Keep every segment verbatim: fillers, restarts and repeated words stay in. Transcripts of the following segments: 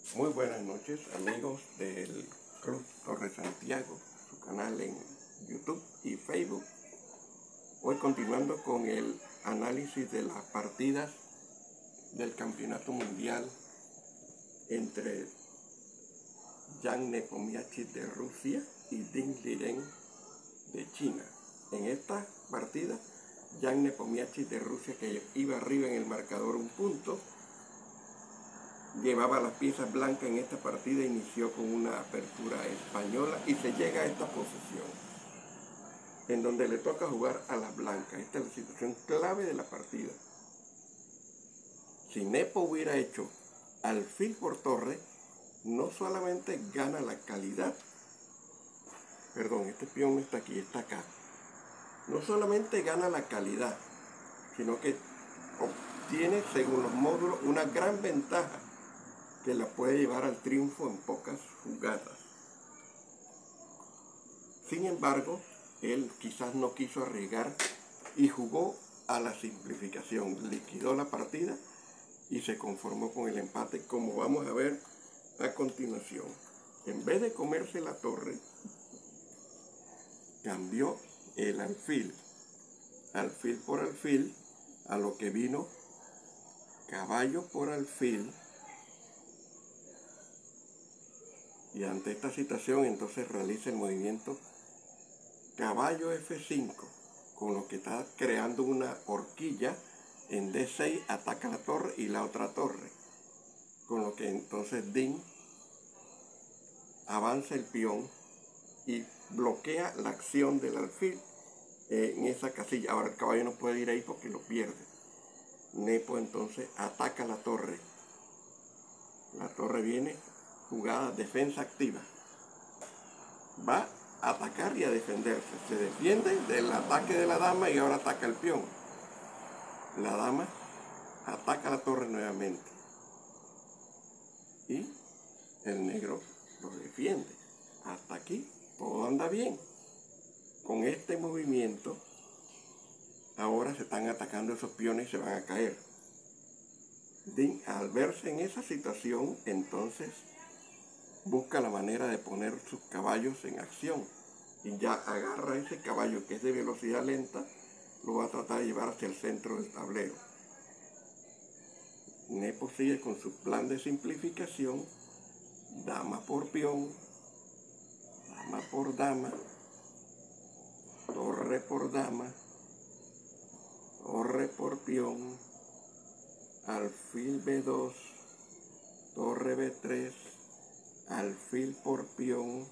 Muy buenas noches, amigos del Club Torre Santiago, su canal en YouTube y Facebook. Hoy continuando con el análisis de las partidas del Campeonato Mundial entre Jan Nepomniachtchi de Rusia y Ding Liren de China. En esta partida, Jan Nepomniachtchi de Rusia, que iba arriba en el marcador un punto, llevaba las piezas blancas en esta partida, inició con una apertura española y se llega a esta posición, en donde le toca jugar a las blancas. Esta es la situación clave de la partida. Si Nepo hubiera hecho alfil por torre, no solamente gana la calidad, perdón, este peón no está aquí, está acá, no solamente gana la calidad, sino que obtiene, según los módulos, una gran ventaja que la puede llevar al triunfo en pocas jugadas. Sin embargo, él quizás no quiso arriesgar y jugó a la simplificación, liquidó la partida y se conformó con el empate, como vamos a ver a continuación. En vez de comerse la torre, cambió el alfil, alfil por alfil, a lo que vino caballo por alfil. Y ante esta situación entonces realiza el movimiento caballo F cinco, con lo que está creando una horquilla. En D seis ataca la torre y la otra torre, con lo que entonces Ding avanza el peón y bloquea la acción del alfil en esa casilla. Ahora el caballo no puede ir ahí porque lo pierde. Nepo entonces ataca la torre. La torre viene jugada defensa activa. Va a atacar y a defenderse. Se defiende del ataque de la dama y ahora ataca el peón. La dama ataca la torre nuevamente. Y el negro lo defiende. Hasta aquí todo anda bien. Con este movimiento, ahora se están atacando esos peones y se van a caer. Ding, al verse en esa situación, entonces busca la manera de poner sus caballos en acción y ya agarra ese caballo que es de velocidad lenta, lo va a tratar de llevar hacia el centro del tablero. Nepo sigue con su plan de simplificación, dama por peón, dama por dama, torre por dama, torre por peón, alfil B dos, torre B tres, alfil por peón,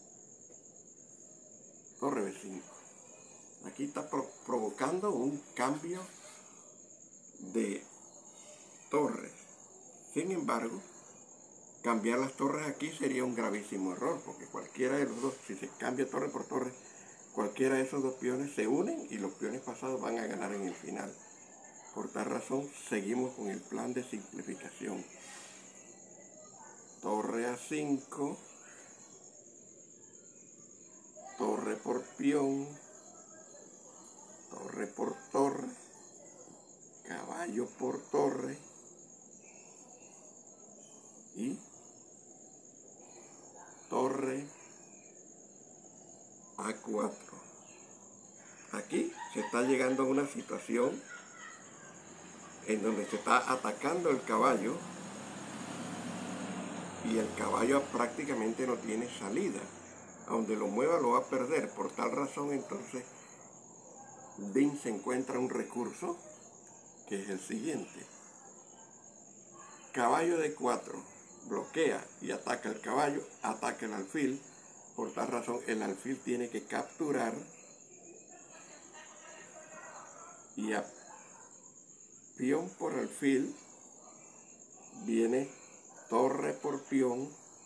torre B cinco. Aquí está pro provocando un cambio de torres. Sin embargo, cambiar las torres aquí sería un gravísimo error, porque cualquiera de los dos, si se cambia torre por torre, cualquiera de esos dos peones se unen y los peones pasados van a ganar en el final. Por tal razón, seguimos con el plan de simplificación. Torre A cinco, torre por peón, torre por torre, caballo por torre y torre A cuatro. Aquí se está llegando a una situación en donde se está atacando el caballo y el caballo prácticamente no tiene salida. A donde lo mueva lo va a perder. Por tal razón entonces Ding se encuentra un recurso que es el siguiente. Caballo de cuatro, bloquea y ataca el caballo, ataca el alfil. Por tal razón el alfil tiene que capturar y a peón por alfil viene torre por peón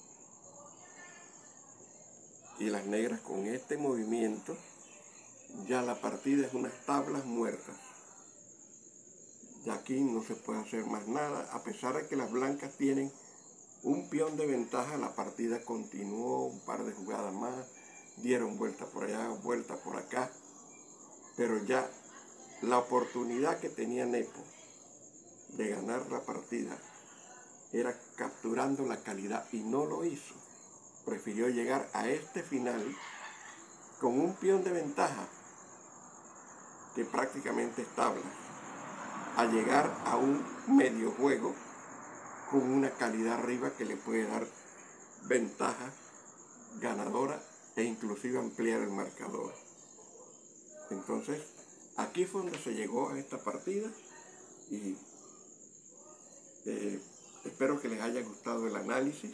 y las negras con este movimiento ya la partida es unas tablas muertas. Ya aquí no se puede hacer más nada, a pesar de que las blancas tienen un peón de ventaja. La partida continuó un par de jugadas más, dieron vuelta por allá, vuelta por acá, pero ya la oportunidad que tenía Nepo de ganar la partida era capturar capturando la calidad y no lo hizo. Prefirió llegar a este final con un peón de ventaja que prácticamente es tabla, a llegar a un medio juego con una calidad arriba que le puede dar ventaja ganadora e inclusive ampliar el marcador. Entonces, aquí fue donde se llegó a esta partida y eh, espero que les haya gustado el análisis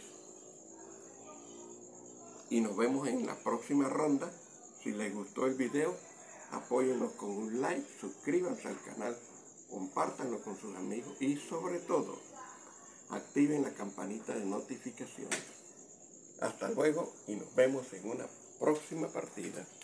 y nos vemos en la próxima ronda. Si les gustó el video, apóyennos con un like, suscríbanse al canal, compártanlo con sus amigos y sobre todo, activen la campanita de notificaciones. Hasta luego y nos vemos en una próxima partida.